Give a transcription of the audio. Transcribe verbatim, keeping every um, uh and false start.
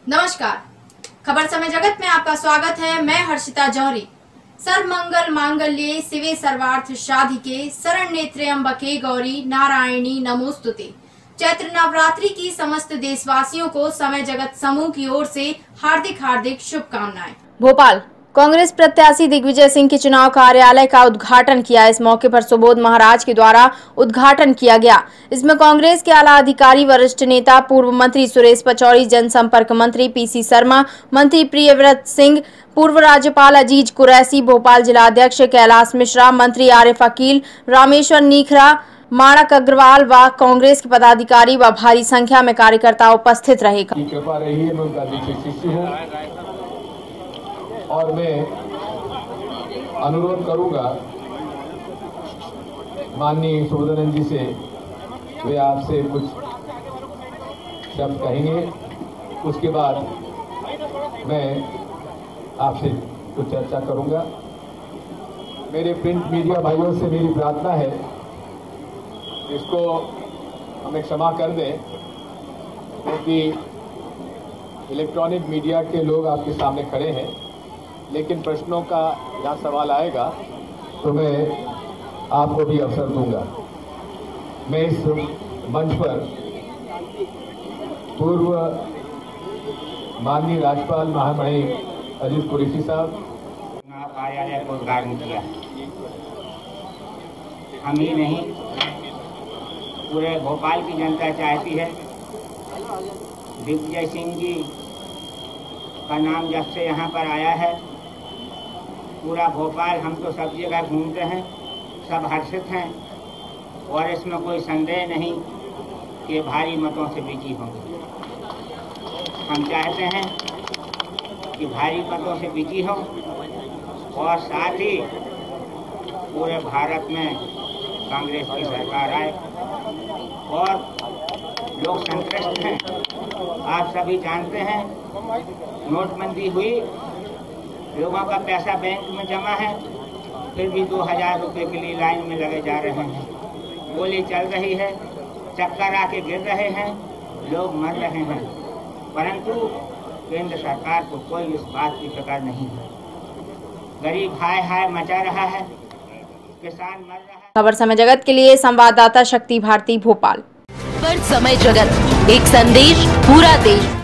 नमस्कार, खबर समय जगत में आपका स्वागत है। मैं हर्षिता जौहरी। सर्वमंगल मांगल्ये शिवे सर्वार्थ साधिके शरण्ये त्र्यंबके गौरी नारायणी नमोस्तुते। चैत्र नवरात्रि की समस्त देशवासियों को समय जगत समूह की ओर से हार्दिक हार्दिक शुभकामनाएं। भोपाल कांग्रेस प्रत्याशी दिग्विजय सिंह के चुनाव कार्यालय का उद्घाटन किया। इस मौके पर सुबोध महाराज के द्वारा उद्घाटन किया गया। इसमें कांग्रेस के आला अधिकारी, वरिष्ठ नेता, पूर्व मंत्री सुरेश पचौरी, जनसंपर्क मंत्री पीसी शर्मा, मंत्री प्रियव्रत सिंह, पूर्व राज्यपाल अजीज कुरैशी, भोपाल जिला अध्यक्ष कैलाश मिश्रा, मंत्री आरिफ अकील, रामेश्वर नीखरा, माणक अग्रवाल व कांग्रेस के पदाधिकारी व भारी संख्या में कार्यकर्ता उपस्थित रहे। और मैं अनुरोध करूंगा माननीय सुबोधानंद जी से, वे आपसे कुछ शब्द कहेंगे। उसके बाद मैं आपसे कुछ चर्चा करूंगा। मेरे प्रिंट मीडिया भाइयों से मेरी प्रार्थना है, इसको हमें क्षमा कर दें, क्योंकि इलेक्ट्रॉनिक मीडिया के लोग आपके सामने खड़े हैं, लेकिन प्रश्नों का जहाँ सवाल आएगा तो मैं आपको भी अवसर दूंगा। मैं इस मंच पर पूर्व माननीय राज्यपाल महामहिम अजीज कुरैशी साहब कार्यालय को उद्घाटन किया। हम ही नहीं, पूरे भोपाल की जनता चाहती है दिग्विजय सिंह जी का नाम जब से यहाँ पर आया है, पूरा भोपाल, हम तो सब जगह घूमते हैं, सब हर्षित हैं और इसमें कोई संदेह नहीं कि भारी मतों से विजयी होंगे। हम चाहते हैं कि भारी मतों से विजयी हों और साथ ही पूरे भारत में कांग्रेस की सरकार आए और लोग संतुष्ट हैं। आप सभी जानते हैं, नोटबंदी हुई, लोगों का पैसा बैंक में जमा है, फिर भी दो हजार रुपये के लिए लाइन में लगे जा रहे हैं। गोली चल रही है, चक्कर आके गिर रहे हैं, लोग मर रहे हैं, परंतु केंद्र सरकार को कोई इस बात की फिक्र नहीं है। गरीब हाय हाय मचा रहा है, किसान मर रहा है। खबर समय जगत के लिए संवाददाता शक्ति भारती, भोपाल। खबर समय जगत, एक संदेश पूरा देश।